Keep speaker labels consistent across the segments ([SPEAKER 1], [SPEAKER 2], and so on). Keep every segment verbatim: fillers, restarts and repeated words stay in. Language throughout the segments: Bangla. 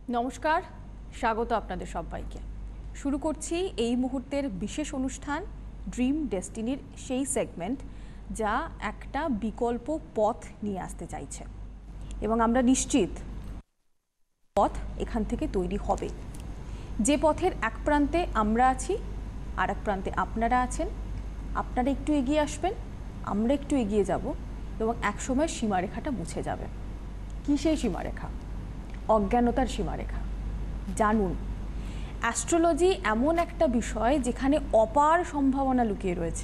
[SPEAKER 1] নমস্কার, স্বাগত আপনাদের সবাইকে। শুরু করছি এই মুহূর্তের বিশেষ অনুষ্ঠান ড্রিম ডেস্টিনির সেই সেগমেন্ট যা একটা বিকল্প পথ নিয়ে আসতে চাইছে এবং আমরা নিশ্চিত পথ এখান থেকে তৈরি হবে। যে পথের এক প্রান্তে আমরা আছি, আর এক প্রান্তে আপনারা আছেন। আপনারা একটু এগিয়ে আসবেন, আমরা একটু এগিয়ে যাব এবং একসময় সীমারেখাটা মুছে যাবে। কী সেই সীমারেখা? অজ্ঞানতার সীমারেখা। জানুন, অ্যাস্ট্রোলজি এমন একটা বিষয় যেখানে অপার সম্ভাবনা লুকিয়ে রয়েছে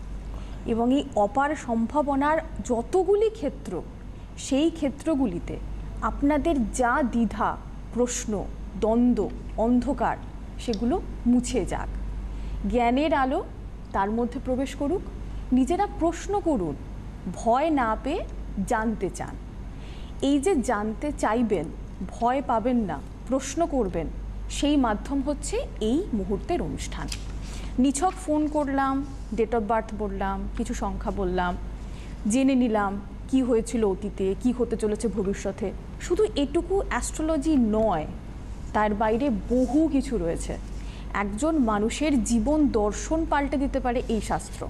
[SPEAKER 1] এবং এই অপার সম্ভাবনার যতগুলি ক্ষেত্র, সেই ক্ষেত্রগুলিতে আপনাদের যা দ্বিধা, প্রশ্ন, দ্বন্দ্ব, অন্ধকার, সেগুলো মুছে যাক। জ্ঞানের আলো তার মধ্যে প্রবেশ করুক। নিজেরা প্রশ্ন করুন, ভয় না পেয়ে জানতে চান। এই যে জানতে চাইবেন, ভয় পাবেন না, প্রশ্ন করবেন, সেই মাধ্যম হচ্ছে এই মুহূর্তের অনুষ্ঠান। নিছক ফোন করলাম, ডেট অফ বার্থ বললাম, কিছু সংখ্যা বললাম, জেনে নিলাম কি হয়েছিল অতীতে, কি হতে চলেছে ভবিষ্যতে, শুধু এটুকু অ্যাস্ট্রোলজি নয়, তার বাইরে বহু কিছু রয়েছে। একজন মানুষের জীবন দর্শন পাল্টে দিতে পারে এই শাস্ত্র,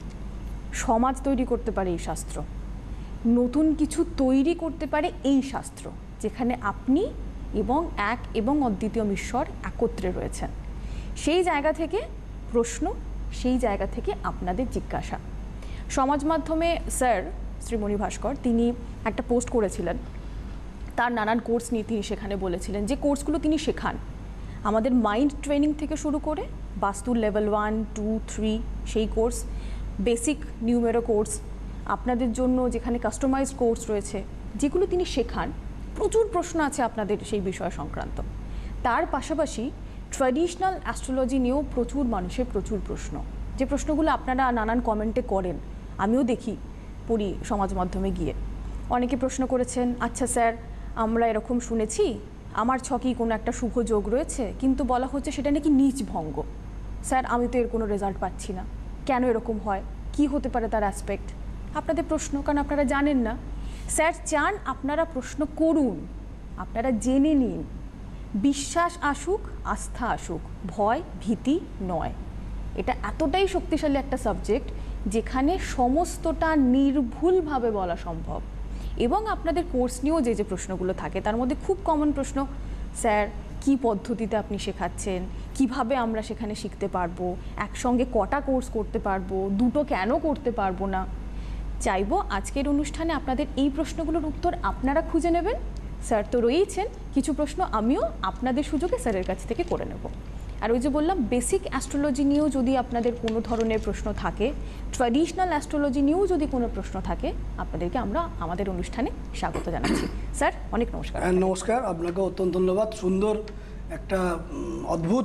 [SPEAKER 1] সমাজ তৈরি করতে পারে এই শাস্ত্র, নতুন কিছু তৈরি করতে পারে এই শাস্ত্র, যেখানে আপনি এবং এক এবং অদ্বিতীয় ঈশ্বর একত্রে রয়েছেন। সেই জায়গা থেকে প্রশ্ন, সেই জায়গা থেকে আপনাদের জিজ্ঞাসা। সমাজ মাধ্যমে স্যার শ্রীমণি ভাস্কর তিনি একটা পোস্ট করেছিলেন, তার নানান কোর্স নিয়ে তিনি সেখানে বলেছিলেন যে কোর্সগুলো তিনি শেখান আমাদের মাইন্ড ট্রেনিং থেকে শুরু করে বাস্তুর লেভেল ওয়ান টু থ্রি সেই কোর্স, বেসিক নিউমেরো কোর্স, আপনাদের জন্য যেখানে কাস্টমাইজড কোর্স রয়েছে, যেগুলো তিনি শেখান। প্রচুর প্রশ্ন আছে আপনাদের সেই বিষয় সংক্রান্ত। তার পাশাপাশি ট্র্যাডিশনাল অ্যাস্ট্রোলজি নিয়েও প্রচুর মানুষের প্রচুর প্রশ্ন, যে প্রশ্নগুলো আপনারা নানান কমেন্টে করেন, আমিও দেখি, পড়ি সমাজ মাধ্যমে গিয়ে। অনেকে প্রশ্ন করেছেন, আচ্ছা স্যার আমরা এরকম শুনেছি আমার ছকেই কোনো একটা শুভ যোগ রয়েছে, কিন্তু বলা হচ্ছে সেটা নাকি নীচ ভঙ্গ। স্যার আমি তো এর কোনো রেজাল্ট পাচ্ছি না, কেন এরকম হয়, কি হতে পারে তার অ্যাসপেক্ট? আপনাদের প্রশ্ন, কারণ আপনারা জানেন না। স্যার চান আপনারা প্রশ্ন করুন, আপনারা জেনে নিন, বিশ্বাস আসুক, আস্থা আসুক, ভয় ভীতি নয়। এটা এতটাই শক্তিশালী একটা সাবজেক্ট যেখানে সমস্তটা নির্ভুলভাবে বলা সম্ভব। এবং আপনাদের কোর্স নিয়েও যে যে প্রশ্নগুলো থাকে তার মধ্যে খুব কমন প্রশ্ন, স্যার কি পদ্ধতিতে আপনি শেখাচ্ছেন, কিভাবে আমরা সেখানে শিখতে পারবো, একসঙ্গে কটা কোর্স করতে পারবো, দুটো কেন করতে পারবো না। চাইবো আজকের অনুষ্ঠানে আপনাদের এই প্রশ্নগুলোর উত্তর আপনারা খুঁজে নেবেন। স্যার তো রয়েছেন, কিছু প্রশ্ন আমিও আপনাদের সুযোগে স্যারের কাছ থেকে করে নেব। আর ওই যে বললাম, বেসিক অ্যাস্ট্রোলজি নিয়েও যদি আপনাদের কোনো ধরনের প্রশ্ন থাকে, ট্র্যাডিশনাল অ্যাস্ট্রোলজি নিয়েও যদি কোনো প্রশ্ন থাকে, আপনাদেরকে আমরা আমাদের অনুষ্ঠানে স্বাগত জানাচ্ছি। স্যার অনেক নমস্কার।
[SPEAKER 2] নমস্কার, আপনাকে অত্যন্ত ধন্যবাদ সুন্দর একটা অদ্ভুত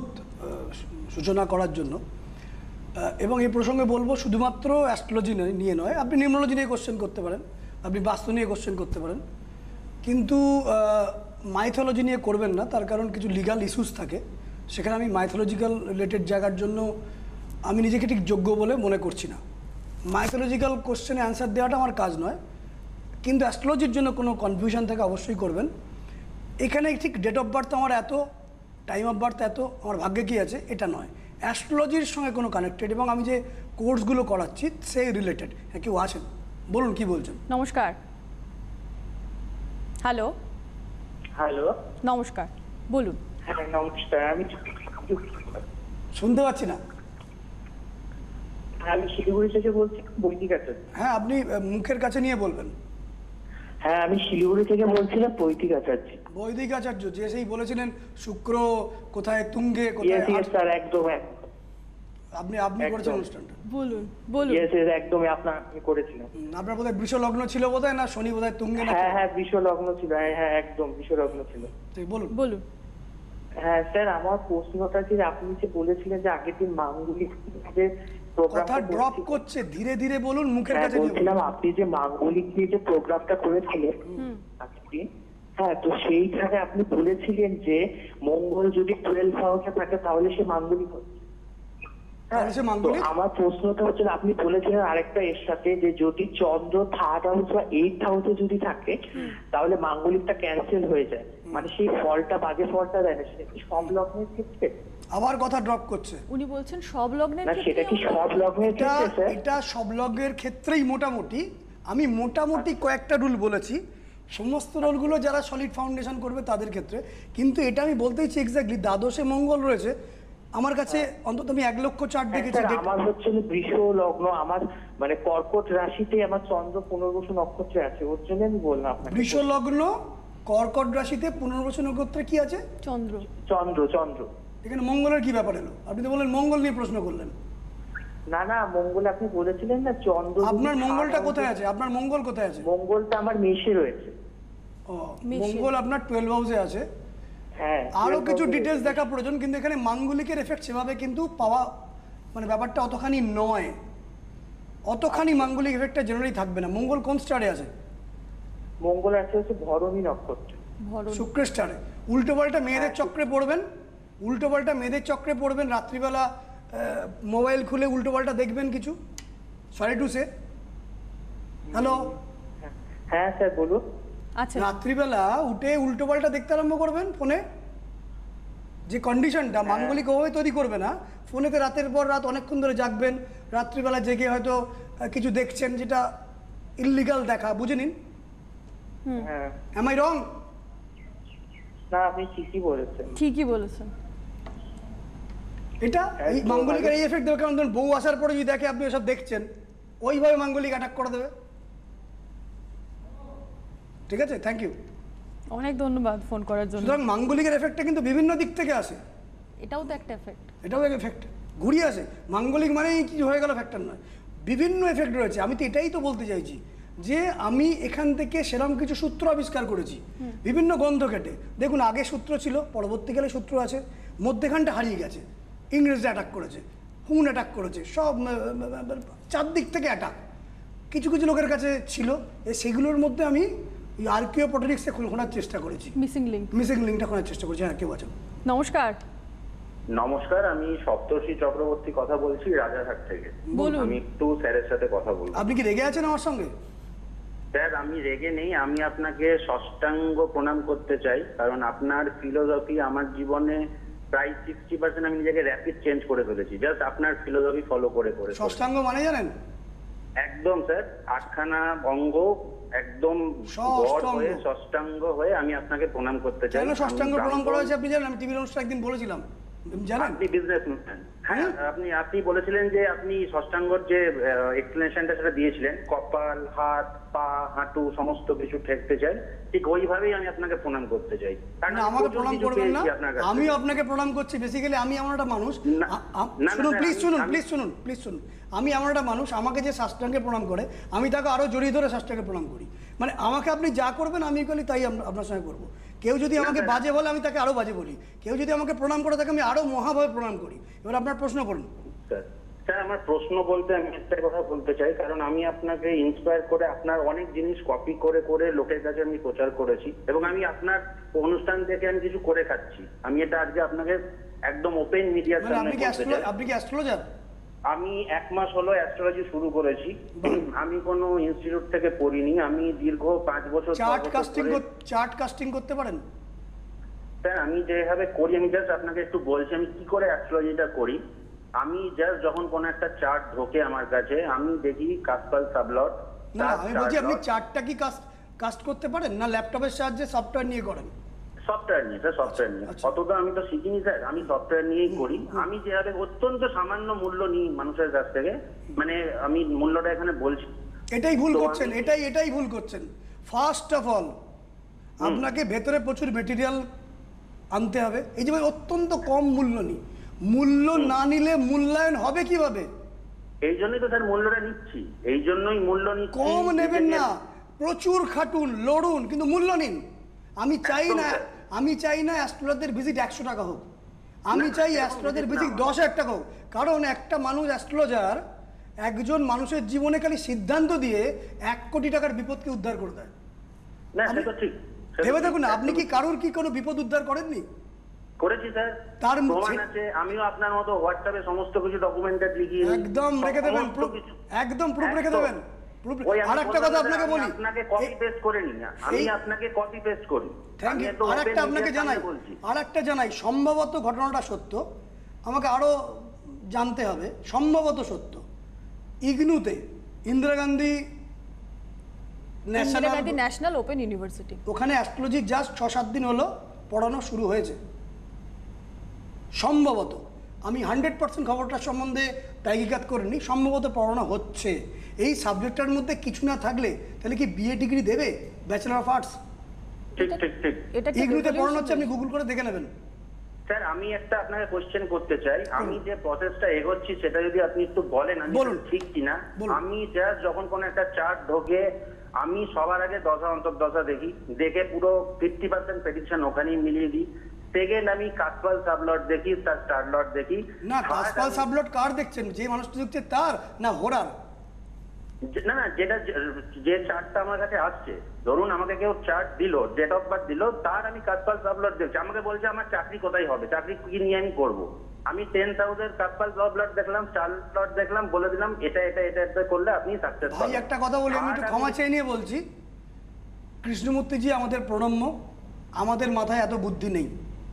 [SPEAKER 2] সূচনা করার জন্য। এবং এই প্রসঙ্গে বলবো, শুধুমাত্র অ্যাস্ট্রোলজি নিয়ে নয়, আপনি নিউমোলজি নিয়ে কোশ্চেন করতে পারেন, আপনি বাস্তু নিয়ে কোশ্চেন করতে পারেন, কিন্তু মাইথোলজি নিয়ে করবেন না। তার কারণ কিছু লিগাল ইস্যুস থাকে, সেখানে আমি মাইথোলজিক্যাল রিলেটেড জায়গার জন্য আমি নিজেকে ঠিক যোগ্য বলে মনে করছি না। মাইথোলজিক্যাল কোশ্চেনে অ্যান্সার দেওয়াটা আমার কাজ নয়, কিন্তু অ্যাস্ট্রোলজির জন্য কোনো কনফিউশন থেকে অবশ্যই করবেন। এখানে ঠিক ডেট অফ বার্থ আমার এত, টাইম অফ বার্থ এত, আমার ভাগ্যে কী আছে এটা নয়, অ্যাস্ট্রোলজির সঙ্গে কোনো কানেক্টেড, এবং আমি যে কোর্সগুলো করাচ্ছি সেই রিলেটেড। হ্যাঁ, কেউ আছেন, বলুন কি বলছেন।
[SPEAKER 1] নমস্কার। হ্যালো
[SPEAKER 3] হ্যালো,
[SPEAKER 1] নমস্কার, বলুন।
[SPEAKER 3] হ্যাঁ নমস্কার, আমি
[SPEAKER 2] শুনতে পাচ্ছি না।
[SPEAKER 3] আমি শিলিগুড়ি থেকে বলছি, বৈদিক আচার্য।
[SPEAKER 2] হ্যাঁ, আপনি মুখের কাছে নিয়ে বলবেন।
[SPEAKER 3] হ্যাঁ আমি শিলিগুড়ি থেকে বলছিলাম, বৈদিক আচার্য।
[SPEAKER 2] বৈদিক আচার্য, যে সেই বলেছিলেন শুক্র কোথায় তুঙ্গে কোথায়।
[SPEAKER 3] স্যার একদম
[SPEAKER 2] আপনি আপনি করেছেন অনুষ্ঠানটা।
[SPEAKER 1] বলুন বলুন।
[SPEAKER 3] ইয়েস একদমই আপনার আপনি করেছিলেন।
[SPEAKER 2] আপনার বোধহয় বৃষ লগ্ন ছিল বোধহয়, না শনি বোধহয় তুঙ্গে না?
[SPEAKER 3] হ্যাঁ হ্যাঁ বৃষ লগ্ন ছিল, হ্যাঁ হ্যাঁ একদম বৃষ লগ্ন ছিল।
[SPEAKER 2] ঠিক, বলুন
[SPEAKER 1] বলুন।
[SPEAKER 3] হ্যাঁ স্যার, আমার প্রশ্নটা যে আপনি যে বলেছিলেন যে আগের দিন মাঙ্গলিক যে
[SPEAKER 2] কথা ড্রপ করছে, ধীরে ধীরে বলুন, মুখের কাছে নিয়ে
[SPEAKER 3] বলছিলাম। আপনি যে মাঙ্গলিক দিয়ে যে প্রোগ্রামটা করেছিলেন আগের দিন, হ্যাঁ, তো সেইখানে আপনি বলেছিলেন যে মঙ্গল যদি টুয়েলভ হাউসে থাকে তাহলে সে মাঙ্গলিক হচ্ছে।
[SPEAKER 2] তাহলে সে
[SPEAKER 3] তো
[SPEAKER 2] মাঙ্গলিক?
[SPEAKER 3] আমার প্রশ্নটা হচ্ছে যে আপনি বলেছিলেন আরেকটা এর সাথে যে যদি চন্দ্র থার্ড হাউস বা এইট হাউসে যদি থাকে তাহলে মাঙ্গলিকটা ক্যান্সেল হয়ে যায়, মানে সেই ফলটা বাজে ফলটা দেয় না, সেটা কি সব লগ্নের ক্ষেত্রে?
[SPEAKER 2] আবার কথা ড্রপ করছে।
[SPEAKER 1] উনি বলছেন সব লগ্নের
[SPEAKER 3] না সেটা কি
[SPEAKER 1] ক্ষেত্রে
[SPEAKER 3] সব লগ্নের
[SPEAKER 2] এটা
[SPEAKER 3] ক্ষেত্রে স্যার?
[SPEAKER 2] এটা সব লগ্নের ক্ষেত্রেই মোটামুটি, আমি মোটামুটি কয়েকটা রুল বলেছি, সমস্ত রোলগুলো যারা সলিড ফাউন্ডেশন করবে তাদের ক্ষেত্রে, কিন্তু এটা আমি বলতে চাইছি এক্স্যাক্টলি দ্বাদশে মঙ্গল রয়েছে আমার কাছে, অন্তত আমি এক লক্ষ চার্ট
[SPEAKER 3] হ্যাঁ,
[SPEAKER 2] দেখেছি।
[SPEAKER 3] স্যার,
[SPEAKER 2] দেখ-
[SPEAKER 3] আমার হচ্ছে যে বৃষ লগ্ন, আমার মানে কর্কট রাশিতে আমার চন্দ্র পুনর্বসু নক্ষত্রে আছে, ওর জন্য আমি বললাম আপনাকে।
[SPEAKER 2] বৃষ লগ্ন কর্কট রাশিতে পুনর্বসু নক্ষত্রে কি আছে?
[SPEAKER 1] চন্দ্র।
[SPEAKER 3] চন্দ্র চন্দ্র
[SPEAKER 2] এখানে মঙ্গলের কি ব্যাপার এলো? আপনি তো বললেন মঙ্গল নিয়ে প্রশ্ন করলেন।
[SPEAKER 3] না না, মঙ্গল আপনি বলেছিলেন না চন্দ্র। যদি
[SPEAKER 2] আপনার মঙ্গলটা
[SPEAKER 3] third
[SPEAKER 2] কোথায়
[SPEAKER 3] house-
[SPEAKER 2] আছে? আপনার মঙ্গল কোথায় আছে?
[SPEAKER 3] মঙ্গলটা আমার মেষে রয়েছে।
[SPEAKER 2] ও,
[SPEAKER 1] মেষে।
[SPEAKER 2] মঙ্গল আপনার টুয়েলভ হাউসে আছে।
[SPEAKER 3] হ্যাঁ,
[SPEAKER 2] আরো
[SPEAKER 3] twelve
[SPEAKER 2] কিছু
[SPEAKER 3] house এ
[SPEAKER 2] ডিটেলস
[SPEAKER 3] রয়েছে।
[SPEAKER 2] দেখা প্রয়োজন, কিন্তু এখানে মাঙ্গলিকের এফেক্ট সেভাবে কিন্তু পাওয়া মানে ব্যাপারটা অতখানি নয়, অতখানি মাঙ্গলিক এফেক্টটা জেনারেলি থাকবে না। মঙ্গল কোন স্টারে আছে?
[SPEAKER 3] মঙ্গল আছে হচ্ছে ভরণী নক্ষত্র।
[SPEAKER 1] ভরণ।
[SPEAKER 2] শুক্র স্টারে। উল্টো পাল্টা মেয়েদের চক্রে পড়বেন, উল্টো পাল্টা মেয়েদের চক্রে পড়বেন, রাত্রিবেলা মোবাইল খুলে উল্টো পাল্টা দেখবেন কিছু, সরি টু সে। হ্যালো,
[SPEAKER 3] হ্যাঁ স্যার বলুন।
[SPEAKER 1] আচ্ছা,
[SPEAKER 2] রাত্রিবেলা উঠে উল্টো পাল্টা দেখতে আরম্ভ করবেন ফোনে, যে কন্ডিশনটা মাঙ্গলিক ওভাবে তৈরি করবে না, ফোনেতে রাতের পর রাত অনেকক্ষণ ধরে জাগবেন, রাত্রিবেলা জেগে হয়তো আহ, কিছু দেখছেন যেটা ইললিগাল দেখা, বুঝে নিন।
[SPEAKER 3] হ্যাঁ,
[SPEAKER 2] এম আই রং?
[SPEAKER 3] না আপনি ঠিকই বলেছেন।
[SPEAKER 1] ঠিকই বলেছেন।
[SPEAKER 2] এটা এই
[SPEAKER 3] একদম
[SPEAKER 2] মাঙ্গলিকের
[SPEAKER 3] আগে-
[SPEAKER 2] এই এফেক্ট দেবে, কারণ ধরুন বউ আসার পরে যদি দেখে আপনি ওসব দেখছেন, ওইভাবে মাঙ্গলিক অ্যাটাক করে দেবে। ঠিক আছে, থ্যাংক ইউ।
[SPEAKER 1] অনেক ধন্যবাদ ফোন করার জন্য।
[SPEAKER 2] সুতরাং মাঙ্গলিকের এফেক্টটা কিন্তু বিভিন্ন দিক থেকে আসে,
[SPEAKER 1] এটাও তো একটা এফেক্ট।
[SPEAKER 2] এটাও এক এফেক্ট ঘুরিয়ে আসে। মাঙ্গলিক মানেই কি হয়ে গেল ফ্যাক্টর নয়, বিভিন্ন এফেক্ট রয়েছে। আমি তো এটাই তো বলতে চাইছি যে আমি এখান থেকে সেরকম কিছু সূত্র আবিষ্কার করেছি বিভিন্ন গ্রন্থ কেটে। দেখুন, আগে সূত্র ছিল, পরবর্তীকালে সূত্র আছে, মধ্যেখানটা হারিয়ে গেছে। ইংরেজরা অ্যাটাক করেছে, হুন অ্যাটাক করেছে, সব উম, উম, চারদিক থেকে অ্যাটাক কিছু কিছু লোকের কাছে ছিল। এ সেগুলোর মধ্যে আমি আর্কিও পটেটিক্সে খোলার চেষ্টা করেছি,
[SPEAKER 1] মিসিং লিঙ্ক।
[SPEAKER 2] মিসিং লিঙ্কটা খোলার চেষ্টা করেছি। হ্যাঁ, কেউ আছেন?
[SPEAKER 1] নমস্কার।
[SPEAKER 4] নমস্কার, আমি সপ্তর্ষি চক্রবর্তী কথা বলছি রাজারহাট থেকে।
[SPEAKER 1] বলুন।
[SPEAKER 4] আমি একটু স্যারের সাথে কথা বলবো।
[SPEAKER 2] আপনি কি রেগে আছেন আমার সঙ্গে?
[SPEAKER 4] স্যার, আমি রেগে নেই, আমি আপনাকে ষষ্ঠাঙ্গ প্রণাম করতে চাই, কারণ আপনার ফিলোসফি আমার জীবনে প্রায় সিক্সটি পার্সেন্ট আমি নিজেকে র্যাপিড চেঞ্জ করে ফেলেছি, জাস্ট আপনার ফিলোসফি ফলো করে করে করে।
[SPEAKER 2] ষষ্ঠাঙ্গ মানে জানেন?
[SPEAKER 4] একদম স্যার, আটখানা অঙ্গ একদম
[SPEAKER 2] ষষ্ঠাঙ্গ।
[SPEAKER 4] গড় হয়ে ষষ্ঠাঙ্গ হয়ে আমি আপনাকে প্রণাম করতে চাই।
[SPEAKER 2] কেন ষষ্ঠাঙ্গ
[SPEAKER 4] আমি
[SPEAKER 2] প্রণাম করা
[SPEAKER 4] ব্রাহ্মণ।
[SPEAKER 2] হয়েছে আপনি জানেন? আমি টিভির অনুষ্ঠানে একদিন বলেছিলাম, জানেন?
[SPEAKER 4] আপনি বিজনেসম্যান। হ্যাঁ, আপনি আপনি বলেছিলেন যে আপনি ষষ্ঠাঙ্গর যে এক্সপ্লেনেশনটা সেটা দিয়েছিলেন, কপাল, হাত, পা, হাঁটু সমস্ত কিছু ঠেকতে চাই, ঠিক ওইভাবেই আমি আপনাকে প্রণাম করতে চাই। কারণ
[SPEAKER 2] না,
[SPEAKER 4] আমি
[SPEAKER 2] আমাকে
[SPEAKER 4] প্রচুর
[SPEAKER 2] প্রণাম
[SPEAKER 4] কিছু
[SPEAKER 2] করবেন না,
[SPEAKER 4] পেয়েছি আপনার কাছ থেকে।
[SPEAKER 2] আমিও আপনাকে প্রণাম করছি। বেসিক্যালি আমি এমন একটা মানুষ,
[SPEAKER 4] না,
[SPEAKER 2] আ- আ-
[SPEAKER 4] না, না,
[SPEAKER 2] শুনুন
[SPEAKER 4] স্যার,
[SPEAKER 2] প্লিজ,
[SPEAKER 4] আমি-
[SPEAKER 2] শুনুন
[SPEAKER 4] আমি-
[SPEAKER 2] প্লিজ, শুনুন প্লিজ, শুনুন। আমি এমন একটা মানুষ, আমাকে যে সাষ্টাঙ্গে প্রণাম করে আমি তাকে আরো জড়িয়ে ধরে সাষ্টাঙ্গে প্রণাম করি। মানে আমাকে আপনি যা করবেন আমি করি তাই আম- আপনার সঙ্গে করবো। কেউ যদি আমাকে
[SPEAKER 4] স্যার।
[SPEAKER 2] বাজে বলে আমি তাকে আরো বাজে বলি, কেউ যদি আমাকে প্রণাম করে তাকে আমি আরো মহাভাবে প্রণাম করি। এবার আপনার প্রশ্ন করুন।
[SPEAKER 4] স্যার, স্যার, আমার প্রশ্ন বলতে আমি একটা কথা বলতে চাই, কারণ আমি আপনাকে ইন্সপায়ার করে আপনার অনেক জিনিস কপি করে করে লোকের কাছে আমি প্রচার করেছি, এবং আমি আপনার অনুষ্ঠান থেকে আমি কিছু করে খাচ্ছি। আমি এটা আজকে আপনাকে একদম ওপেন মিডিয়ার
[SPEAKER 2] মানে
[SPEAKER 4] সামনে
[SPEAKER 2] আপনি কি
[SPEAKER 4] বলতে
[SPEAKER 2] অ্যাস্ট্রো
[SPEAKER 4] চাই।
[SPEAKER 2] আপনি কি অ্যাস্ট্রোলজার?
[SPEAKER 4] আমি এক মাস হলো অ্যাস্ট্রোলজি শুরু করেছি। আমি কোনো ইনস্টিটিউট থেকে পড়িনি, আমি দীর্ঘ পাঁচ বছর ছ
[SPEAKER 2] চার্ট
[SPEAKER 4] বছর
[SPEAKER 2] কাস্টিং
[SPEAKER 4] ধরে-
[SPEAKER 2] চার্ট কাস্টিং করতে পারেন?
[SPEAKER 4] স্যার, আমি যেভাবে করি, আমি জাস্ট আপনাকে একটু বলছি আমি কি করে অ্যাস্ট্রোলজিটা করি। আমি জাস্ট যখন কোনো একটা চার্ট ঢোকে আমার কাছে, আমি দেখি কাস্পাল সাবলট।
[SPEAKER 2] না, আমি বলছি আপনি চার্টটা কি কাস্ট কাস্ট করতে পারেন, না ল্যাপটপের সাহায্যে সফটওয়্যার নিয়ে করেন?
[SPEAKER 4] সফটওয়্যার নিয়ে স্যার, সফটওয়্যার নিয়ে।
[SPEAKER 2] আচ্ছা।
[SPEAKER 4] অতটা আমি তো শিখিনি স্যার, আমি সফটওয়্যার নিয়েই করি। আমি যেভাবে অত্যন্ত সামান্য মূল্য নিই মানুষের কাছ থেকে, মানে আমি মূল্যটা এখানে বলছি।
[SPEAKER 2] এটাই ভুল
[SPEAKER 4] তো
[SPEAKER 2] করছেন,
[SPEAKER 4] আমি-
[SPEAKER 2] এটাই এটাই ভুল করছেন। ফার্স্ট অফ অল আপনাকে ভেতরে প্রচুর মেটেরিয়াল আনতে হবে। এই যে ভাই অত্যন্ত কম মূল্য নিই, মূল্য না নিলে মূল্যায়ন হবে কিভাবে?
[SPEAKER 4] এই জন্যই তো স্যার মূল্যটা নিচ্ছি, এই জন্যই মূল্য নিচ্ছি।
[SPEAKER 2] কম নেবেন না, প্রচুর খাটুন, লড়ুন, কিন্তু মূল্য নিন। আমি চাই
[SPEAKER 4] একদম
[SPEAKER 2] না
[SPEAKER 4] স্যার।
[SPEAKER 2] আমি চাই না অ্যাস্ট্রোলজারদের ভিজিট একশো টাকা হোক, আমি
[SPEAKER 4] না,
[SPEAKER 2] চাই
[SPEAKER 4] সেরকম
[SPEAKER 2] অ্যাস্ট্রোলজারদের
[SPEAKER 4] visit
[SPEAKER 2] ভিজিট
[SPEAKER 4] না।
[SPEAKER 2] দশ হাজার টাকা হোক। কারণ একটা মানুষ অ্যাস্ট্রোলজার একজন মানুষের জীবনে খালি সিদ্ধান্ত দিয়ে এক কোটি টাকার বিপদকে উদ্ধার করে দেয়।
[SPEAKER 4] না,
[SPEAKER 2] আপনি-
[SPEAKER 4] সেটা ঠিক। সেটা
[SPEAKER 2] ভেবে
[SPEAKER 4] ঠিক,
[SPEAKER 2] দেখুন না, আপনি কি
[SPEAKER 4] একদমই।
[SPEAKER 2] কারোর কি কোনো বিপদ উদ্ধার করেননি?
[SPEAKER 4] করেছি স্যার,
[SPEAKER 2] তার মুখে-
[SPEAKER 4] প্রমাণ আছে। আমিও আপনার মতো হোয়াটসঅ্যাপে সমস্ত কিছু ডকুমেন্টেড লিখি,
[SPEAKER 2] একদম রেখে দেবেন
[SPEAKER 4] সমস্ত
[SPEAKER 2] proof,
[SPEAKER 4] কিছু।
[SPEAKER 2] একদম প্রুফ রেখে
[SPEAKER 4] একদম।
[SPEAKER 2] দেবেন proof-
[SPEAKER 4] ওই আমি
[SPEAKER 2] আর একটা
[SPEAKER 4] বললাম
[SPEAKER 2] কথা
[SPEAKER 4] যে
[SPEAKER 2] আপনাকে
[SPEAKER 4] আমি
[SPEAKER 2] বলি,
[SPEAKER 4] আপনাকে কপি
[SPEAKER 2] এই-
[SPEAKER 4] পেস্ট করে নিই না, আমি
[SPEAKER 2] এই-
[SPEAKER 4] আপনাকে কপি পেস্ট করি।
[SPEAKER 2] থ্যাংক
[SPEAKER 4] আমি
[SPEAKER 2] ইউ।
[SPEAKER 4] একদম
[SPEAKER 2] আর
[SPEAKER 4] open
[SPEAKER 2] একটা আপনাকে
[SPEAKER 4] media
[SPEAKER 2] জানাই,
[SPEAKER 4] সামনে বলছি।
[SPEAKER 2] আর একটা জানাই, সম্ভবত ঘটনাটা সত্য, আমাকে আরো জানতে হবে, সম্ভবত সত্য। ইগনুতে Indira Gandhi
[SPEAKER 1] Indira
[SPEAKER 2] national,
[SPEAKER 1] Gandhi national open university.
[SPEAKER 2] ওখানে অ্যাস্ট্রোলজি জাস্ট ছ সাত দিন হলো পড়ানো শুরু হয়েছে সম্ভবত। আমি হান্ড্রেড পার্সেন্ট খবরটার সম্বন্ধে তাইকিকাত করিনি, সম্ভবত পড়ানো হচ্ছে। এই সাবজেক্টটার মধ্যে কিছু না থাকলে তাহলে কি বিএ ডিগ্রি দেবে, ব্যাচেলার অফ আর্টস?
[SPEAKER 4] ঠিক ঠিক ঠিক
[SPEAKER 1] এটা কি
[SPEAKER 2] ইগনুতে পড়ানো
[SPEAKER 1] resolution
[SPEAKER 2] হচ্ছে, আপনি গুগল করে দেখে নেবেন।
[SPEAKER 4] স্যার, আমি একটা আপনাকে কোশ্চেন করতে চাই। আমি যে প্রসেসটা এগোচ্ছি সেটা যদি আপনি একটু বলেন আমি
[SPEAKER 2] বলুন।
[SPEAKER 4] ঠিক কিনা।
[SPEAKER 2] বলুন।
[SPEAKER 4] আমি জাস্ট যখন কোন একটা চার্ট ঢোকে, আমি সবার আগে দশা অন্তর্দশা দেখি, দেখে পুরো ফিফটি পার্সেন্ট প্রেডিকশন ওখানেই মিলিয়ে দিই। সেকেন্ড, আমি কাসপাল সাবলট দেখি, তার স্টার লট দেখি।
[SPEAKER 2] না,
[SPEAKER 4] Third,
[SPEAKER 2] কাসপাল
[SPEAKER 4] আমি-
[SPEAKER 2] সাবলট কার দেখছেন? যে মানুষটা দেখছে তার, না হোরার?
[SPEAKER 4] যে- না না, যেটা যে- যে চার্টটা আমার কাছে আসছে, ধরুন আমাকে কেউ চার্ট দিল, ডেট অফ বার্থ দিল, তার আমি কাসপাল সাবলট দেখছি। আমাকে বলছে আমার চাকরি কোথায় হবে, চাকরি কি নিয়ে আমি করব। আমি টেন থাউজেন্ড কাসপাল সাবলট দেখলাম, স্টার লট দেখলাম, বলে দিলাম এটা এটা এটা এটা করলে আপনি সাকসেস
[SPEAKER 2] ভাই একটা কথা বলি, আমি একটু ক্ষমা চেয়ে নিয়ে বলছি, কৃষ্ণমূর্তিজি আমাদের প্রণম্য, আমাদের মাথায় এত বুদ্ধি নেই।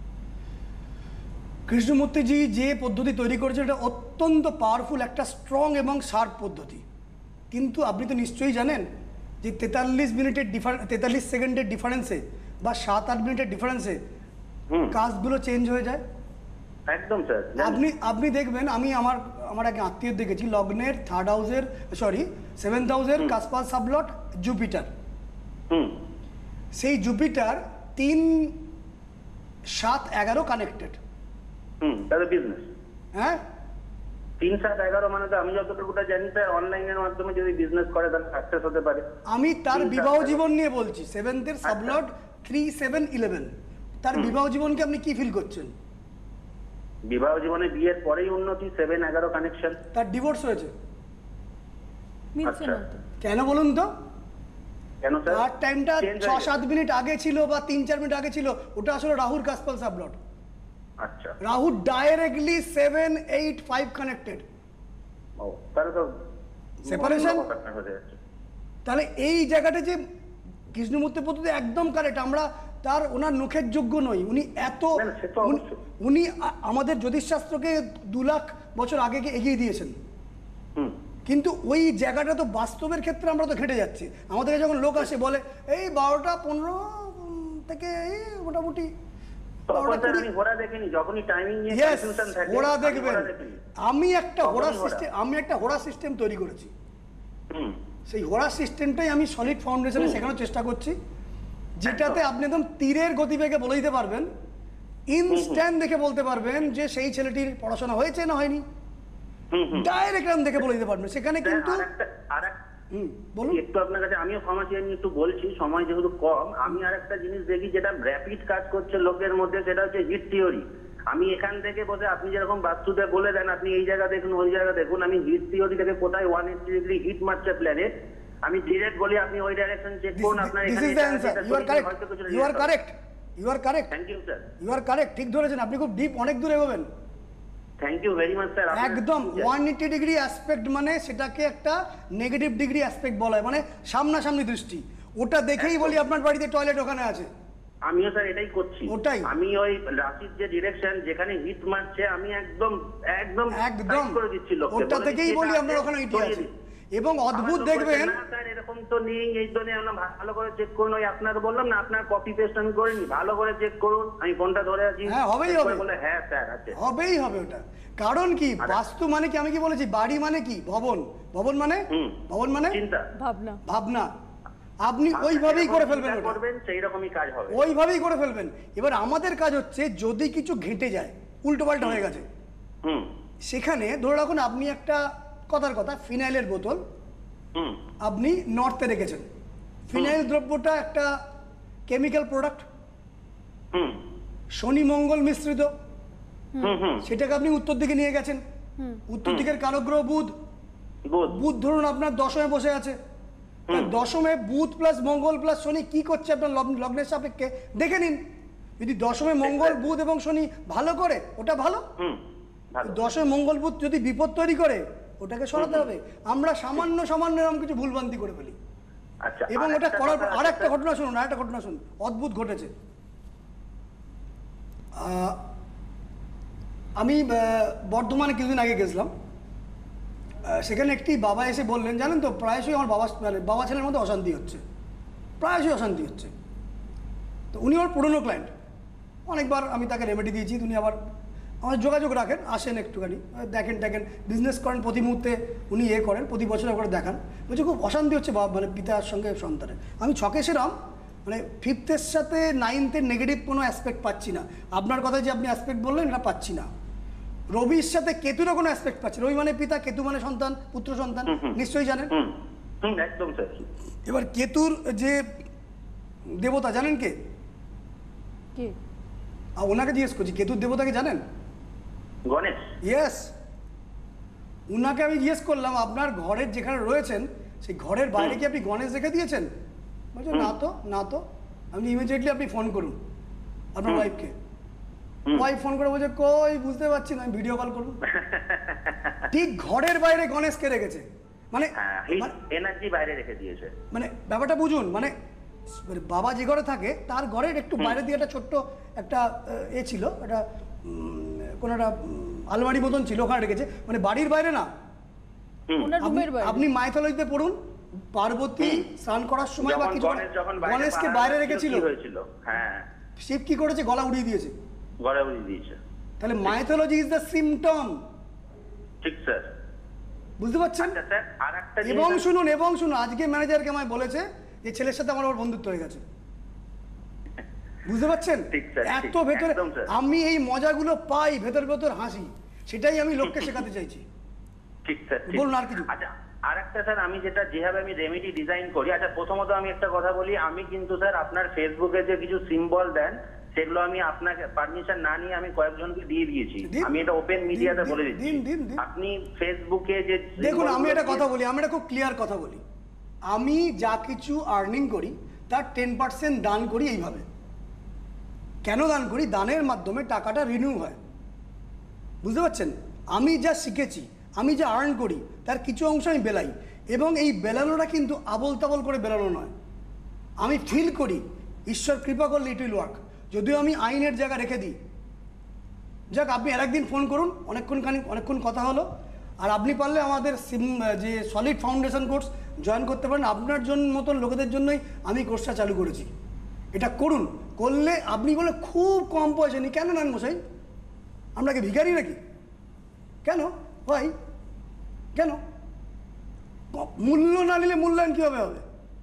[SPEAKER 2] কৃষ্ণমূর্তিজি যে পদ্ধতি তৈরি করেছে এটা অত্যন্ত পাওয়ারফুল, একটা স্ট্রং এবং শার্প পদ্ধতি। কিন্তু আপনি তো নিশ্চয়ই জানেন যে তেতাল্লিশ মিনিটের ডিফারেন্স, তেতাল্লিশ সেকেন্ডের ডিফারেন্সে বা সাত আট মিনিটের ডিফারেন্সে
[SPEAKER 4] হুম,
[SPEAKER 2] কাজগুলো চেঞ্জ হয়ে যায়।
[SPEAKER 4] একদম স্যার।
[SPEAKER 2] আপনি আপনি দেখবেন, আমি আমার আমার এক আত্মীয় দেখেছি, লগ্নের থার্ড হাউসের, সরি সেভেন্থ হাউসের কাসপাল সাবলট জুপিটার।
[SPEAKER 4] হুম
[SPEAKER 2] সেই জুপিটার তিন সাত এগারো কানেক্টেড।
[SPEAKER 4] হুম তাহলে বিজনেস
[SPEAKER 2] হ্যাঁ,
[SPEAKER 4] তিন সাত এগারো মানে তো আমি যতটুকুটা জানি স্যার, অনলাইনের মাধ্যমে যদি বিজনেস করে তাহলে সাকসেস হতে পারে।
[SPEAKER 2] আমি তার
[SPEAKER 4] তিন সাত
[SPEAKER 2] বিবাহ
[SPEAKER 4] এগারো।
[SPEAKER 2] জীবন নিয়ে বলছি। সেভেন্থের সাবলট থ্রি সেভেন ইলেভেন, তার বিবাহ জীবনকে আপনি কি ফিল করছেন?
[SPEAKER 4] বিবাহ জীবনে বিয়ের পরেই উন্নতি, সেভেন এগারো কানেকশন।
[SPEAKER 2] তার ডিভোর্স হয়েছে
[SPEAKER 1] মিলছে
[SPEAKER 4] আচ্ছা।
[SPEAKER 1] না তো।
[SPEAKER 2] কেন বলুন তো?
[SPEAKER 4] কেন স্যার?
[SPEAKER 2] তার টাইমটা
[SPEAKER 4] Change
[SPEAKER 2] ছ
[SPEAKER 4] হয়ে গেছে।
[SPEAKER 2] সাত মিনিট আগে ছিল বা তিন চার মিনিট আগে ছিল, ওটা আসলে রাহুর কাসপাল সাবলট।
[SPEAKER 4] আচ্ছা,
[SPEAKER 2] Rahu directly seven eight five connected.
[SPEAKER 4] ও তাহলে তো
[SPEAKER 2] Separation?
[SPEAKER 4] অন্য ব্যাপার হয়ে যাচ্ছে।
[SPEAKER 2] তাহলে এই জায়গাটা যে কৃষ্ণমূর্তি পদ্ধতি একদম কারেক্ট। আমরা তার, ওনার নখের যোগ্য নই। উনি এত,
[SPEAKER 4] না, না, সে তো
[SPEAKER 2] উনি-
[SPEAKER 4] অবশ্যই।
[SPEAKER 2] উনি আ- আমাদের জ্যোতিষশাস্ত্রকে দু লাখ বছর আগে গিয়ে এগিয়ে দিয়েছেন।
[SPEAKER 4] হুম
[SPEAKER 2] কিন্তু ওই জায়গাটা তো বাস্তবের ক্ষেত্রে আমরা তো ঘেটে যাচ্ছি। আমাদের কাছে যখন লোক আসে বলে এই বারোটা পনেরো থেকে এই মোটামুটি
[SPEAKER 4] তখন
[SPEAKER 2] বারোটা
[SPEAKER 4] স্যার
[SPEAKER 2] কুড়ি।
[SPEAKER 4] আমি ঘোড়া দেখিনি, যখনই টাইমিং নিয়ে
[SPEAKER 2] Yes,
[SPEAKER 4] কনফিউশন থাকে
[SPEAKER 2] ঘোড়া
[SPEAKER 4] আমি
[SPEAKER 2] দেখবেন।
[SPEAKER 4] ঘোড়া দেখিনি।
[SPEAKER 2] আমি একটা
[SPEAKER 4] তখনই
[SPEAKER 2] হোরা
[SPEAKER 4] ঘোড়া।
[SPEAKER 2] সিস্টেম আমি একটা হোরা সিস্টেম তৈরি করেছি।
[SPEAKER 4] হুম
[SPEAKER 2] সেই হোরা সিস্টেমটাই আমি সলিড ফাউন্ডেশনে
[SPEAKER 4] হুম।
[SPEAKER 2] শেখানোর চেষ্টা করছি, যেটাতে আপনি একদম তীরের গতিবেগে বলে দিতে পারবেন, ইনস্ট্যান্ট দেখে বলতে পারবেন যে সেই ছেলেটির পড়াশোনা হয়েছে না হয়নি,
[SPEAKER 4] হুম হুম
[SPEAKER 2] ডাইরেক্ট আমি দেখে বলে দিতে পারবেন। সেখানে
[SPEAKER 4] স্যার,
[SPEAKER 2] কিন্তু
[SPEAKER 4] আরেকটা আরেক
[SPEAKER 2] হুম, বলুন।
[SPEAKER 4] একটু আপনার কাছে আমিও ক্ষমা চেয়ে নিয়ে একটু বলছি, সময় যেহেতু কম। আমি আরেকটা জিনিস দেখি যেটা র্যাপিড কাজ করছে লোকের মধ্যে, সেটা হচ্ছে হিট থিওরি। আমি এখান থেকে বসে আপনি যেরকম বাস্তুতে বলে দেন আপনি এই জায়গা দেখুন ওই জায়গা দেখুন, আমি হিট থিওরি থেকে কোথায় ওয়ান এইটি ডিগ্রি হিট মারছে প্ল্যানেট, আমি ডিরেক্ট বলি আপনি ওই ডাইরেকশন চেক করুন। আপনার
[SPEAKER 2] দিস
[SPEAKER 4] এখানে
[SPEAKER 2] is the answer. You are correct, you are correct, you are correct,
[SPEAKER 4] thank you sir,
[SPEAKER 2] you are correct. ঠিক ধরেছেন আপনি, খুব ডিপ, অনেক দূর এগোবেন।
[SPEAKER 4] Thank you very much sir.
[SPEAKER 2] একদম ওয়ান এইটি ডিগ্রি অ্যাসপেক্ট মানে সেটাকে একটা নেগেটিভ ডিগ্রি অ্যাসপেক্ট বলা হয়, মানে সামনাসামনি দৃষ্টি। ওটা দেখেই বলি আপনার বাড়িতে টয়লেট ওখানে আছে।
[SPEAKER 4] আমিও স্যার এটাই করছি।
[SPEAKER 2] ওটাই।
[SPEAKER 4] আমি ওই রাশির যে ডিরেকশন যেখানে হিট মারছে আমি একদম একদম
[SPEAKER 2] একদম
[SPEAKER 4] tight করে দিচ্ছি লোককে,
[SPEAKER 2] ওটা
[SPEAKER 4] বলে
[SPEAKER 2] থেকেই
[SPEAKER 4] দিচ্ছি
[SPEAKER 2] বলি
[SPEAKER 4] এটা
[SPEAKER 2] আপনার
[SPEAKER 4] আছে,
[SPEAKER 2] ওখানে ইটি
[SPEAKER 4] সরিয়ে
[SPEAKER 2] আছে।
[SPEAKER 4] দিন।
[SPEAKER 2] এবং অদ্ভুত
[SPEAKER 4] আমার তো
[SPEAKER 2] দেখবেন,
[SPEAKER 4] বলছে, না স্যার এরকম তো নেই, এই জন্য আমরা ভালো করে চেক করুন। ওই আপনার বললাম না, আপনার কপি পেস্ট আমি করিনি, ভালো করে চেক করুন। আমি ফোনটা ধরে আছি,
[SPEAKER 2] হ্যাঁ, হবেই
[SPEAKER 4] check করে
[SPEAKER 2] হবে।
[SPEAKER 4] বলে হ্যাঁ স্যার আছে।
[SPEAKER 2] হবেই হবে ওটা। কারণ কি,
[SPEAKER 4] আরে-
[SPEAKER 2] বাস্তু মানে কি, আমি কি বলেছি বাড়ি মানে কি, ভবন, ভবন মানে
[SPEAKER 4] হুম।
[SPEAKER 2] ভবন মানে
[SPEAKER 4] চিন্তা
[SPEAKER 1] ভাবনা।
[SPEAKER 2] ভাবনা। আপনি ওইভাবেই করে ফেলবেন
[SPEAKER 4] চিন্তা
[SPEAKER 2] ওটা,
[SPEAKER 4] করবেন সেই রকমই কাজ হবে।
[SPEAKER 2] ওইভাবেই করে ফেলবেন। এবার আমাদের কাজ হচ্ছে যদি কিছু ঘেঁটে যায়, উল্টো পাল্টা হয়ে গেছে,
[SPEAKER 4] হুম
[SPEAKER 2] সেখানে ধরে রাখুন আপনি একটা, কথার কথা, ফিনাইলের বোতল
[SPEAKER 4] হুম
[SPEAKER 2] আপনি নর্থে রেখেছেন। ফিনাইল দ্রব্যটা একটা কেমিক্যাল প্রোডাক্ট,
[SPEAKER 4] হুম
[SPEAKER 2] শনি মঙ্গল মিশ্রিত।
[SPEAKER 4] হুম হুম
[SPEAKER 2] সেটাকে আপনি উত্তর দিকে নিয়ে গেছেন। উত্তর দিকের কারক গ্রহ বুধ।
[SPEAKER 4] বুঝ
[SPEAKER 2] বুধ ধরুন আপনার দশমে বসে আছে, তা দশমে বুধ প্লাস মঙ্গল প্লাস শনি কি করছে আপনার লগ্ন- লগ্নের সাপেক্ষে দেখে নিন। যদি দশমে মঙ্গল বুধ এবং শনি ভালো করে ওটা ভালো,
[SPEAKER 4] হুম ভালো।
[SPEAKER 2] দশমে মঙ্গল বুধ যদি বিপদ তৈরি করে ওটাকে সরাতে হবে। আমরা সামান্য সামান্য এরকম কিছু ভুলভ্রান্তি করে ফেলি
[SPEAKER 4] আচ্ছা,
[SPEAKER 2] এবং
[SPEAKER 4] আর
[SPEAKER 2] ওটা
[SPEAKER 4] একটা
[SPEAKER 2] করার
[SPEAKER 4] কথা
[SPEAKER 2] আর
[SPEAKER 4] আছে,
[SPEAKER 2] একটা
[SPEAKER 4] স্যার।
[SPEAKER 2] ঘটনা শুনুন, আর একটা ঘটনা শুনুন, অদ্ভুত ঘটেছে। আহ, আমি আহ, বর্ধমানে কিছুদিন আগে গেছিলাম। আহ, সেখানে একটি বাবা এসে বললেন, জানেন তো প্রায়শই আমার বাবা মানে বাবা ছেলের মধ্যে অশান্তি হচ্ছে, প্রায়শই অশান্তি হচ্ছে। তো উনি আমার পুরনো ক্লায়েন্ট, অনেকবার আমি তাকে রেমেডি দিয়েছি, উনি আবার আমার যোগাযোগ রাখেন, আসেন একটুখানি দেখেন দেখেন বিজনেস করেন, প্রতি মুহূর্তে উনি ইয়ে করেন, প্রতি বছর করে দেখান। বলছে খুব অশান্তি হচ্ছে বাবা মানে পিতার সঙ্গে সন্তানের। আমি ছকে সেরাম মানে ফিফথের সাথে নাইনথের নেগেটিভ কোনো অ্যাসপেক্ট পাচ্ছি না। আপনার কথায় যে আপনি অ্যাসপেক্ট বললেন এটা পাচ্ছি না। রবির সাথে কেতুরও কোনো অ্যাসপেক্ট পাচ্ছি না। রবি মানে পিতা, কেতু মানে সন্তান, পুত্র সন্তান, নিশ্চয়ই জানেন।
[SPEAKER 4] হুম হুম একদম স্যার।
[SPEAKER 2] এবার কেতুর যে দেবতা জানেন কে?
[SPEAKER 1] কে?
[SPEAKER 2] আর ওনাকে জিজ্ঞেস করছি, কেতুর দেবতাকে জানেন?
[SPEAKER 4] গণেশ।
[SPEAKER 2] ইয়েস, উনাকে আমি জিজ্ঞেস করলাম আপনার ঘরের যেখানে রয়েছেন সেই ঘরের বাইরে কি আপনি গণেশ রেখে দিয়েছেন? বলছে না তো, না তো। আপনি ইমিডিয়েটলি আপনি ফোন করুন আপনার ওয়াইফকে। ওয়াইফ ফোন করে বলছে কই বুঝতে পারছি না, আমি ভিডিও কল করুন। ঠিক ঘরের বাইরে গণেশকে রেখেছে, মানে
[SPEAKER 4] হ্যাঁ এনার্জি বাইরে রেখে দিয়েছে।
[SPEAKER 2] মানে ব্যাপারটা বুঝুন, মানে বাবা যে ঘরে থাকে তার ঘরের একটু বাইরে দিয়ে একটা ছোট্ট একটা এ ছিল, একটা কোনো একটা আলমারি মতন ছিল, ওখানে রেখেছে, মানে বাড়ির বাইরে না।
[SPEAKER 1] ওনার রুমের বাইরে।
[SPEAKER 2] আপনি মাইথোলজিতে পড়ুন, পার্বতী স্নান করার সময় বা কিছু গণেশকে বাইরে রেখেছিল,
[SPEAKER 4] হ্যাঁ
[SPEAKER 2] শিব কি করেছে গলা উড়িয়ে দিয়েছে,
[SPEAKER 4] গলা উড়িয়ে দিয়েছে।
[SPEAKER 2] তাহলে মাইথোলজি ইজ দ্য সিম্পটম।
[SPEAKER 4] ঠিক স্যার,
[SPEAKER 2] বুঝতে পারছেন?
[SPEAKER 4] আচ্ছা স্যার আরেকটা
[SPEAKER 2] এবং
[SPEAKER 4] জিনিস
[SPEAKER 2] শুনুন এবং শুনুন আজকে ম্যানেজারকে আমায় বলেছে যে ছেলের সাথে আমার আবার বন্ধুত্ব হয়ে গেছে। বুঝতে পারছেন?
[SPEAKER 4] ঠিক স্যার,
[SPEAKER 2] এত
[SPEAKER 4] ঠিক,
[SPEAKER 2] ভেতরে
[SPEAKER 4] একদম স্যার।
[SPEAKER 2] আমি এই মজাগুলো পাই, ভেতর ভেতর হাসি, সেটাই আমি লোককে শেখাতে চাইছি।
[SPEAKER 4] ঠিক স্যার, ঠিক।
[SPEAKER 2] বলুন আর কিছু।
[SPEAKER 4] আচ্ছা আরেকটা স্যার, আমি যেটা যেভাবে আমি রেমেডি ডিজাইন করি, আচ্ছা প্রথমত আমি একটা কথা বলি, আমি কিন্তু স্যার আপনার ফেসবুকে যে কিছু সিম্বল দেন সেগুলো আমি আপনাকে পারমিশন না নিয়ে আমি কয়েকজনকে দিয়ে দিয়েছি।
[SPEAKER 2] দিন।
[SPEAKER 4] আমি এটা ওপেন মিডিয়াতে
[SPEAKER 2] দিন,
[SPEAKER 4] বলে
[SPEAKER 2] দিন,
[SPEAKER 4] দিচ্ছি।
[SPEAKER 2] দিন, দিন।
[SPEAKER 4] আপনি ফেসবুকে যে
[SPEAKER 2] দেখুন আমি একটা
[SPEAKER 4] symbol
[SPEAKER 2] কথা
[SPEAKER 4] গুলো
[SPEAKER 2] বলি, আমি একটা খুব ক্লিয়ার কথা বলি, আমি যা কিছু আর্নিং করি তার টেন পার্সেন্ট দান করি এইভাবে। কেন দান করি? দানের মাধ্যমে টাকাটা রিনিউ হয়। বুঝতে পারছেন? আমি যা শিখেছি, আমি যা আর্ন করি তার কিছু অংশ আমি বেলাই, এবং এই বেলানোটা কিন্তু আবল তাবল করে বেলানো নয়। আমি ফিল করি ঈশ্বর কৃপা করলে ইট উইল ওয়ার্ক। যদিও আমি আইনের জায়গা রেখে দিই। যাক, আপনি আর একদিন ফোন করুন, অনেকক্ষণ খানি অনেকক্ষণ কথা হলো। আর আপনি পারলে আমাদের সিম যে সলিড ফাউন্ডেশন কোর্স জয়েন করতে পারেন। আপনার জন্য মতন লোকেদের জন্যই আমি কোর্সটা চালু করেছি। এটা করুন, করলে আপনি বলে খুব কম পয়সা নিই। কেন নেন মশাই? আমরা কি ভিখারি নাকি? কেন ভাই, কেন? মূল্য না নিলে মূল্যায়ন কীভাবে হবে?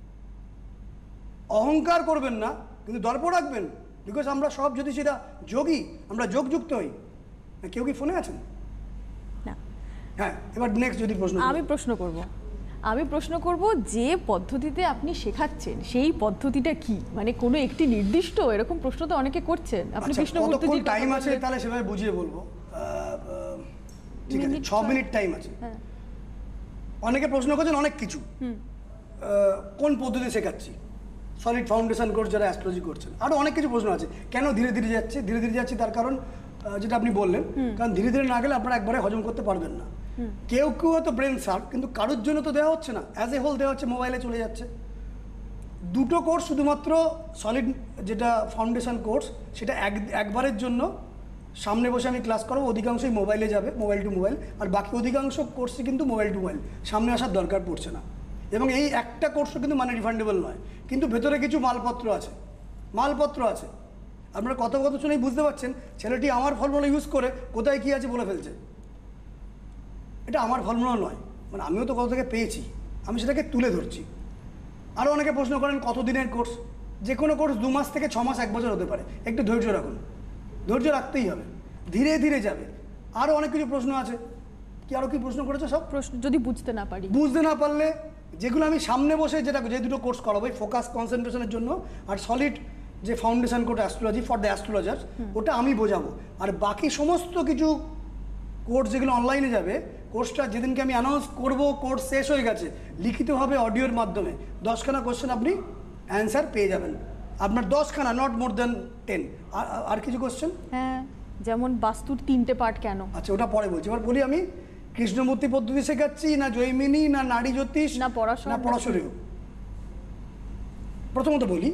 [SPEAKER 2] অহংকার করবেন না, কিন্তু দর্প রাখবেন। বিকজ আমরা সব যদি সেটা যোগী, আমরা যোগযুক্ত হই। কেউ কি ফোনে আছেন?
[SPEAKER 1] না।
[SPEAKER 2] হ্যাঁ, এবার নেক্সট যদি প্রশ্ন
[SPEAKER 1] আমি প্রশ্ন করব আমি প্রশ্ন করব যে পদ্ধতিতে আপনি শেখাচ্ছেন সেই পদ্ধতিটা কি, মানে কোনো একটি নির্দিষ্ট, এরকম প্রশ্ন তো অনেকে করছেন। আপনি কৃষ্ণমূর্তিজির
[SPEAKER 2] টাইম আছে তাহলে সেভাবে বুঝিয়ে বলবো। ঠিক আছে, ছ মিনিট টাইম আছে। অনেকে প্রশ্ন করছেন অনেক কিছু, কোন পদ্ধতি শেখাচ্ছি, সলিড ফাউন্ডেশন কোর্স যারা অ্যাস্ট্রোলজি করছেন, আরও অনেক কিছু প্রশ্ন আছে। কেন ধীরে ধীরে যাচ্ছে? ধীরে ধীরে যাচ্ছে তার কারণ যেটা আপনি বললেন, কারণ ধীরে ধীরে না গেলে আপনারা একবারে হজম করতে পারবেন না। কেউ কেউ হয়তো ব্রেন শার্প, কিন্তু কারোর জন্য তো দেওয়া হচ্ছে না, অ্যাজ এ হোল দেওয়া হচ্ছে, মোবাইলে চলে যাচ্ছে। দুটো কোর্স শুধুমাত্র সলিড যেটা ফাউন্ডেশন কোর্স, সেটা এক একবারের জন্য সামনে বসে আমি ক্লাস করবো, অধিকাংশই মোবাইলে যাবে, মোবাইল টু মোবাইল। আর বাকি অধিকাংশ কোর্সই কিন্তু মোবাইল টু মোবাইল, সামনে আসার দরকার পড়ছে না। এবং এই একটা কোর্সও কিন্তু মানে রিফান্ডেবল নয়, কিন্তু ভেতরে কিছু মালপত্র আছে, মালপত্র আছে। আপনারা কত কত শুনেই বুঝতে পারছেন ছেলেটি আমার ফর্মুলা ইউজ করে কোথায় কী আছে বলে ফেলছে। এটা আমার ফর্মুলা নয়, মানে আমিও তো কত থেকে পেয়েছি, আমি সেটাকে তুলে ধরছি। আরও অনেকে প্রশ্ন করেন কত দিনের কোর্স? যে কোনো কোর্স দু মাস থেকে ছ মাস এক বছর হতে পারে। একটু ধৈর্য রাখুন, ধৈর্য রাখতেই হবে, ধীরে ধীরে যাবে। আরও অনেক কিছু প্রশ্ন আছে। কি আরও কি প্রশ্ন করেছে? সব
[SPEAKER 1] প্রশ্ন যদি বুঝতে না পারি,
[SPEAKER 2] বুঝতে না পারলে যেগুলো আমি সামনে বসে যেটা যে দুটো কোর্স করাবো, ফোকাস কনসেন্ট্রেশনের জন্য আর সলিড যে foundation course astrology for the astrologers, ওটা আমি বোঝাবো। আর বাকি সমস্ত কিছু কোর্স যেগুলো অনলাইনে যাবে, কোর্সটা যেদিনকে আমি অ্যানাউন্স করবো কোর্স শেষ হয়ে গেছে, লিখিতভাবে অডিওর মাধ্যমে দশখানা কোশ্চেন আপনি অ্যান্সার পেয়ে যাবেন। আপনার দশখানা, নট মোর দেন টেন। আর কিছু কোশ্চেন?
[SPEAKER 1] হ্যাঁ, যেমন বাস্তুর তিনটে পার্ট কেন?
[SPEAKER 2] আচ্ছা, ওটা পরে বলছি। এবার বলি আমি কৃষ্ণমূর্তি পদ্ধতি শেখাচ্ছি, না জৈমিনী, না নারী জ্যোতিষ,
[SPEAKER 1] না পরাশর,
[SPEAKER 2] না পরাশরীয়। প্রথমত বলি,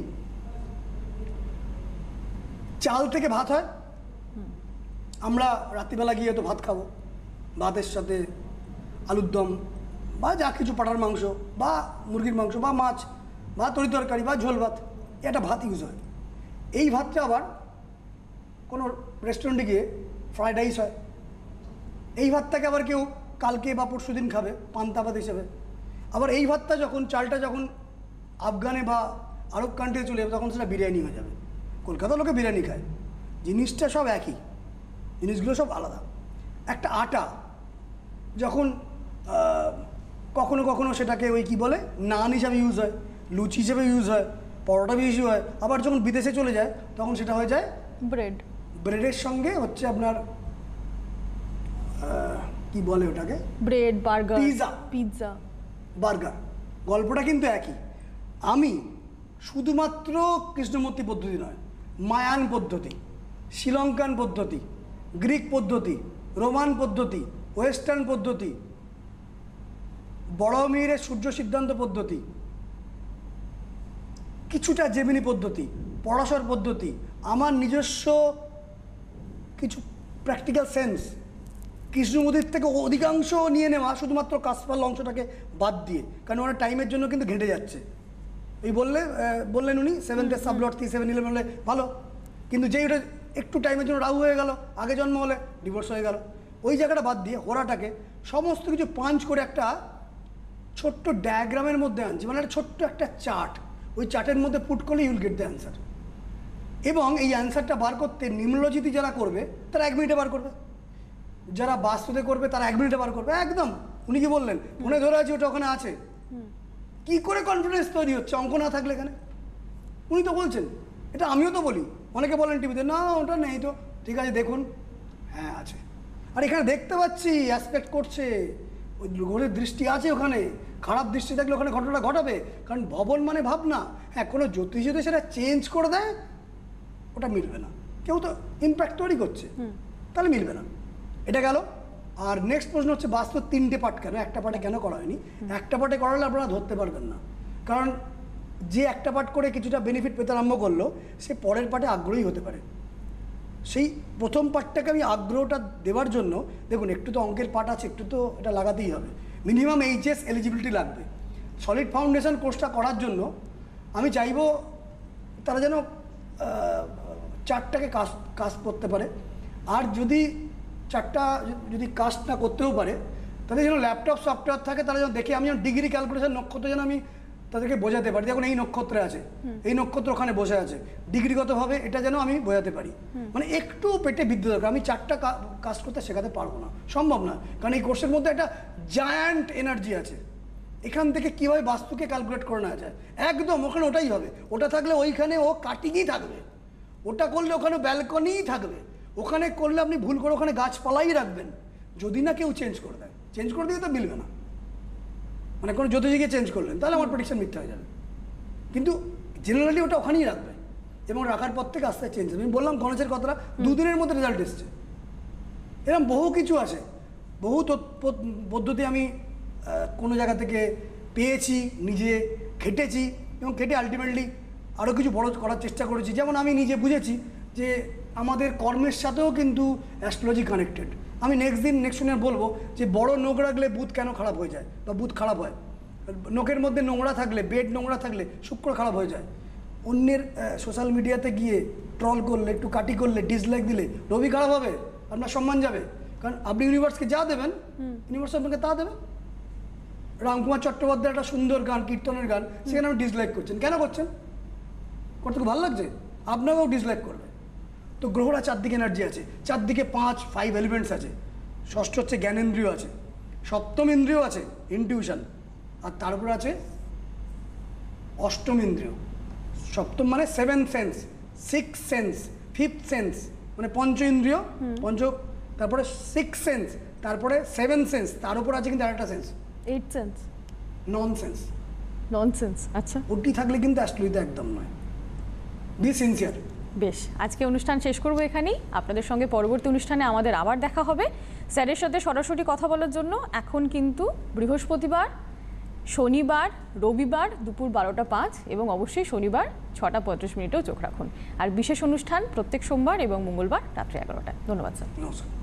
[SPEAKER 2] চাল থেকে ভাত হয়। আমরা রাত্রিবেলা গিয়ে তো ভাত খাবো, ভাতের সাথে আলুর দম বা যা কিছু, পাঁঠার মাংস বা মুরগির মাংস বা মাছ বা তরি তরকারি বা ঝোল ভাত, এটা ভাত ইউজ হয়। এই ভাতটা আবার কোনো রেস্টুরেন্টে গিয়ে ফ্রাইড রাইস হয়। এই ভাতটাকে আবার কেউ কালকে বা পরশু দিন খাবে পান্তা ভাত হিসেবে। আবার এই ভাতটা যখন, চালটা যখন আফগানে বা আরব কান্ট্রিতে চলে যাবে, তখন সেটা বিরিয়ানি হয়ে যাবে। কলকাতার লোকে বিরিয়ানি খায়, জিনিসটা সব একই, জিনিসগুলো সব আলাদা। একটা আটা যখন কখনো কখনো সেটাকে ওই কী বলে, নান হিসাবে ইউজ হয়, লুচি হিসেবে ইউজ হয়, পরোটা বেশি হয়। আবার যখন বিদেশে চলে যায় তখন সেটা হয়ে যায়
[SPEAKER 1] ব্রেড।
[SPEAKER 2] ব্রেডের সঙ্গে হচ্ছে আপনার কি বলে ওটাকে,
[SPEAKER 1] bread, burger,
[SPEAKER 2] pizza.
[SPEAKER 1] Pizza,
[SPEAKER 2] burger. গল্পটা কিন্তু একই। আমি শুধুমাত্র কৃষ্ণমূর্তি পদ্ধতি নয়, মায়ান পদ্ধতি, শ্রীলঙ্কান পদ্ধতি, গ্রিক পদ্ধতি, রোমান পদ্ধতি, ওয়েস্টার্ন পদ্ধতি, বড় মিহিরের সূর্য সিদ্ধান্ত পদ্ধতি, কিছুটা জেমিনি পদ্ধতি, পরাশর পদ্ধতি, আমার নিজস্ব কিছু প্র্যাকটিক্যাল সেন্স, কৃষ্ণমূর্তির থেকে অধিকাংশ নিয়ে নেওয়া, শুধুমাত্র কাসপাল অংশটাকে বাদ দিয়ে, কারণ ওরা টাইমের জন্য কিন্তু ঘেঁটে যাচ্ছে। এই বললে বললেন উনি সেভেন্থের সাবলট থ্রি সেভেন ইলেভেন হলে ভালো, কিন্তু যেই ওটা একটু টাইমের জন্য রাহু হয়ে গেল, আগে জন্ম হলে ডিভোর্স হয়ে গেল, ওই জায়গাটা বাদ দিয়ে হোরাটাকে সমস্ত কিছু পাঞ্চ করে একটা ছোট্ট ডায়াগ্রামের মধ্যে আনছি, মানে একটা ছোট্ট একটা চার্ট, ওই চার্টের মধ্যে পুট করলে ইউল গেট দ্য অ্যান্সার। এবং এই অ্যান্সারটা বার করতে নিম্নলোচিতি যারা করবে তারা এক মিনিটে বার করবে, যারা বাস্তুতে করবে তারা এক মিনিটে বার করবে একদম। উনি কি বললেন, মনে ধরে আছে ওটা ওখানে আছে, কি করে কনফিডেন্স তৈরি হচ্ছে অঙ্ক না থাকলে এখানে? উনি তো বলছেন, এটা আমিও তো বলি, অনেকে বলেন টিভিতে, না ওটা নেই তো, ঠিক আছে দেখুন, হ্যাঁ আছে। আর এখানে দেখতে পাচ্ছি অ্যাসপেক্ট করছে, ওই গ্রহের দৃষ্টি আছে ওখানে, খারাপ দৃষ্টি থাকলে ওখানে ঘটনাটা ঘটাবে, কারণ ভবন মানে ভাবনা। হ্যাঁ, কোনো জ্যোতিষ যদি সেটা চেঞ্জ করে দেয় ওটা মিলবে না, কেউ তো ইম্প্যাক্ট তৈরি করছে, তাহলে মিলবে না। এটা গেল। আর নেক্সট প্রশ্ন হচ্ছে বাস্তুর তিনটে পার্ট কেন, একটা পার্টে কেন করা হয়নি? একটা পার্টে করালে আপনারা ধরতে পারবেন না, কারণ যে একটা পার্ট করে কিছুটা বেনিফিট পেতে আরম্ভ করলো, সে পরের পার্টে আগ্রহী হতে পারে। সেই প্রথম পার্টটাকে আমি আগ্রহটা দেওয়ার জন্য, দেখুন একটু তো অঙ্কের পার্ট আছে, একটু তো এটা লাগাতেই হবে, মিনিমাম এইচএস এলিজিবিলিটি লাগবে। সলিড ফাউন্ডেশন কোর্সটা করার জন্য আমি চাইবো তারা যেন চারটাকে কাস্ট কাস্ট করতে পারে, আর যদি চারটা যদি কাস্ট না করতেও পারে, তাদের যেন ল্যাপটপ সফটওয়্যার থাকে, তারা যেন দেখে, আমি যেন ডিগ্রি ক্যালকুলেশন নক্ষত্র যেন আমি তাদেরকে বোঝাতে পারি, দেখুন এই নক্ষত্রে আছে, এই নক্ষত্র ওখানে বসে আছে, ডিগ্রিগতভাবে এটা যেন আমি বোঝাতে পারি। মানে একটু পেটে বিদ্যুৎ দরকার। আমি চারটা কাজ করতে শেখাতে পারবো না, সম্ভব না, কারণ এই কোর্সের মধ্যে একটা জায়ান্ট এনার্জি আছে। এখান থেকে কীভাবে বাস্তুকে ক্যালকুলেট করে নেওয়া যায়, একদম ওখানে ওটাই হবে। ওটা থাকলে ওইখানে ও কাটিংই থাকবে, ওটা করলে ওখানে ব্যালকনিই থাকবে, ওখানে করলে আপনি ভুল করে ওখানে গাছপালাই রাখবেন, যদি না কেউ চেঞ্জ করে দেয়। চেঞ্জ করে দিয়ে তো মিলবে না, মানে কোনো জ্যোতিষীকে চেঞ্জ করলেন তাহলে আমার প্রেডিকশন মিথ্যা হয়ে যাবে, কিন্তু জেনারেলি ওটা ওখানেই রাখবে, এবং রাখার পর থেকে আস্তে চেঞ্জ হবে। আমি বললাম গণেশের কথাটা, দুদিনের মধ্যে রেজাল্ট এসছে। এরকম বহু কিছু আছে, বহু পদ্ধতি আমি কোনো জায়গা থেকে পেয়েছি, নিজে খেটেছি, এবং খেটে আলটিমেটলি আরও কিছু বড় করার চেষ্টা করেছি। যেমন আমি নিজে বুঝেছি যে আমাদের কর্মের সাথেও কিন্তু অ্যাস্ট্রোলজি কানেক্টেড। আমি নেক্সট দিন নেক্সট শুনে বলবো যে বড় নখ রাখলে বুধ কেন খারাপ হয়ে যায় বা বুধ খারাপ হয়, নখের মধ্যে নোংরা থাকলে, বেড নোংরা থাকলে শুক্র খারাপ হয়ে যায়। অন্যের সোশ্যাল মিডিয়াতে গিয়ে ট্রল করলে, একটু কাটি করলে, ডিসলাইক দিলে রবি খারাপ হবে, আপনার সম্মান যাবে, কারণ আপনি ইউনিভার্সকে যা দেবেন ইউনিভার্স আপনাকে তা দেবে। রামকুমার চট্টোপাধ্যায় একটা সুন্দর গান, কীর্তনের গান, সেখানে আপনি ডিসলাইক করছেন, কেন করছেন? করতে খুব ভালো লাগছে, আপনাকেও ডিসলাইক করবে। তো গ্রহরা চারদিকে এনার্জি আছে, চারদিকে পাঁচ ফাইভ এলিমেন্টস আছে। ষষ্ঠ হচ্ছে জ্ঞানেন্দ্রিয় আছে, সপ্তম ইন্দ্রিয় আছে ইনটিউশন, আর তারপর আছে অষ্টম ইন্দ্রিয়। সপ্তম মানে seven sense, six sense, fifth sense মানে পঞ্চ ইন্দ্রিয়, পঞ্চ, তারপরে সিক্স সেন্স, তারপরে সেভেন সেন্স, তার উপর আছে কিন্তু আরেকটা sense,
[SPEAKER 1] eight sense,
[SPEAKER 2] non sense.
[SPEAKER 1] Nonsense. আচ্ছা,
[SPEAKER 2] ওটি থাকলে কিন্তু অ্যাস্ট্রোলজিতে একদম নয়। Be sincere.
[SPEAKER 1] বেশ, আজকে অনুষ্ঠান শেষ করব এখানেই। আপনাদের সঙ্গে পরবর্তী অনুষ্ঠানে আমাদের আবার দেখা হবে স্যারের সাথে সরাসরি কথা বলার জন্য। এখন কিন্তু বৃহস্পতিবার, শনিবার, রবিবার দুপুর বারোটা পাঁচ এবং অবশ্যই শনিবার ছটা পঁয়ত্রিশ মিনিটেও চোখ রাখুন। আর বিশেষ অনুষ্ঠান প্রত্যেক সোমবার এবং মঙ্গলবার রাত্রে এগারোটায়। ধন্যবাদ স্যার।
[SPEAKER 2] নমস্কার।